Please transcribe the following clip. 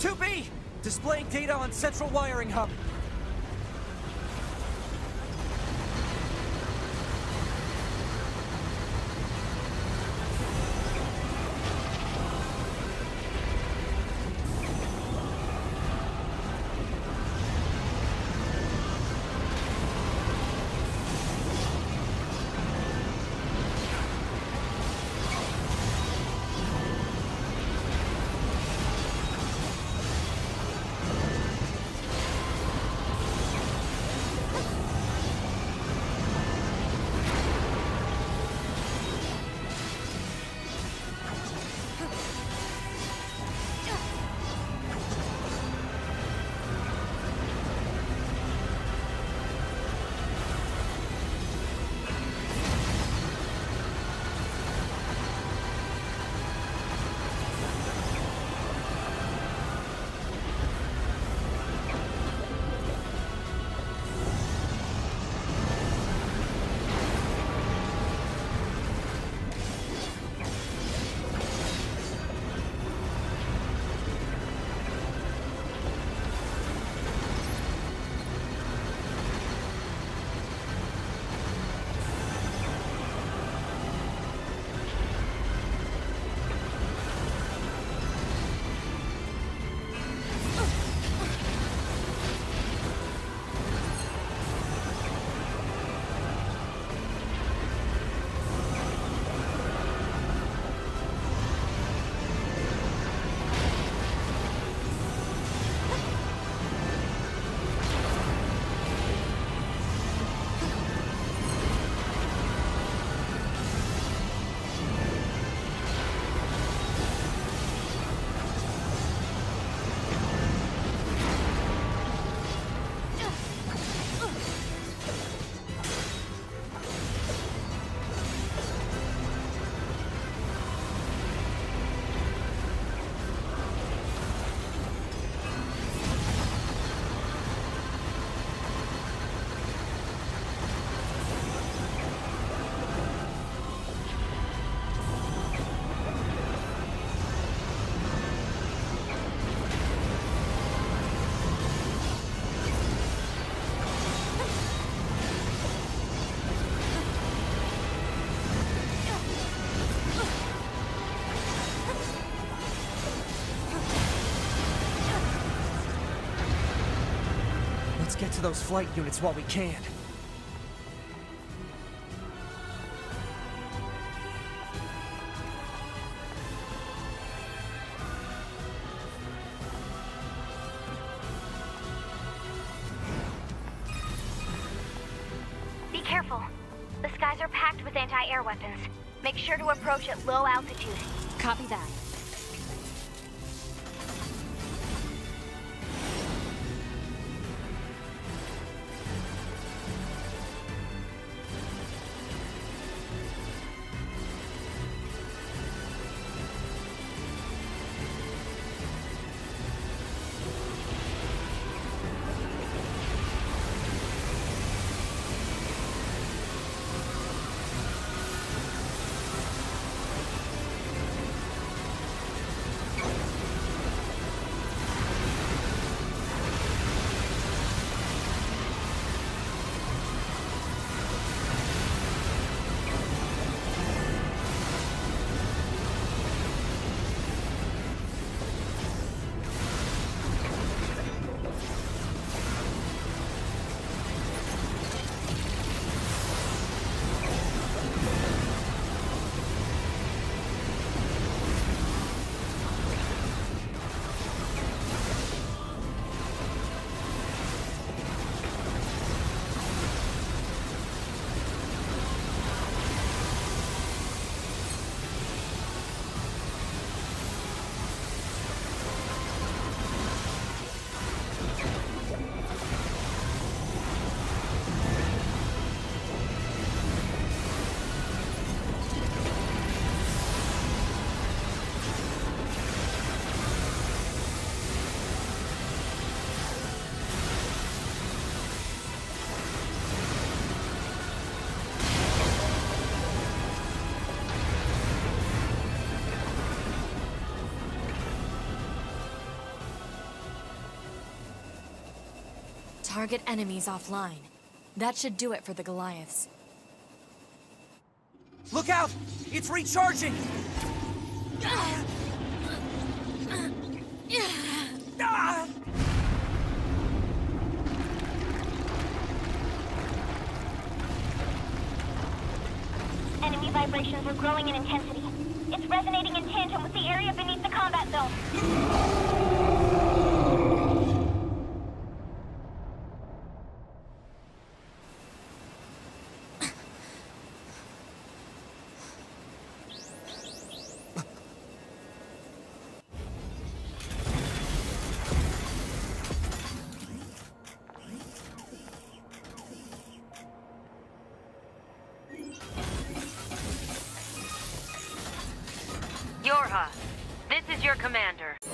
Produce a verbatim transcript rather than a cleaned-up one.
two B! Displaying data on central wiring hub. Get to those flight units while we can. Be careful. The skies are packed with anti-air weapons. Make sure to approach at low altitude. Copy that. Target enemies offline. That should do it for the Goliaths. Look out! It's recharging! Ah! Enemy vibrations are growing in intensity. It's resonating in tandem with the area beneath the combat zone. Yorha, this is your commander.